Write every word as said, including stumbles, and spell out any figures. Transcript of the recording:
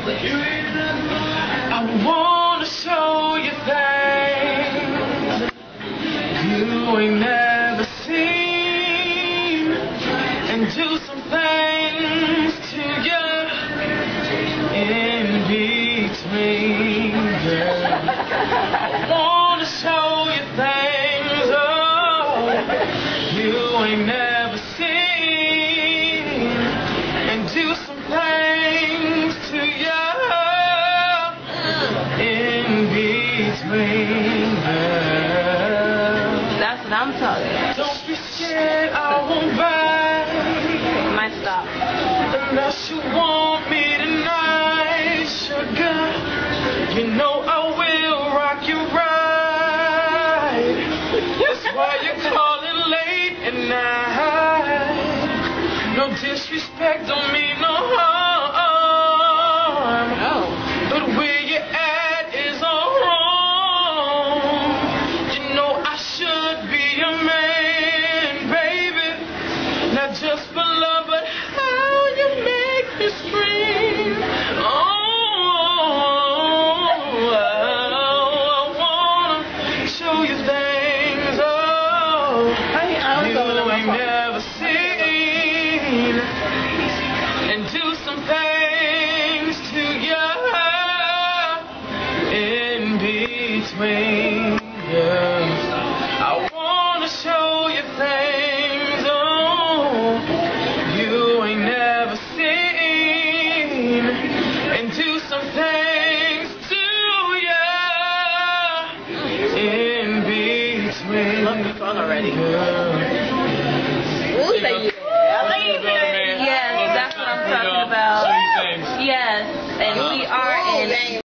I wanna show you things you ain't never seen, and do some things to you in between, girl. I wanna show you things, oh, you ain't never seen, and do some things to you in between, girl. That's what I'm talking about. Don't be scared, I won't bite. Might stop. Unless you want me tonight, sugar. You know I will rock you right. That's why you're calling late at night. No disrespect, don't mean no harm. Oh. But where you at is all wrong. You know I should be a man, baby. Not just for love, but how you make me scream. Oh, I wanna show you things, oh, you ain't never seen, and do some things to you in between, yeah. I wanna show you things, oh, you ain't never seen, and do some things to you in between. Love the song already. Yeah. We'll say you. Yes, that's what I'm talking about. Yes, and we are in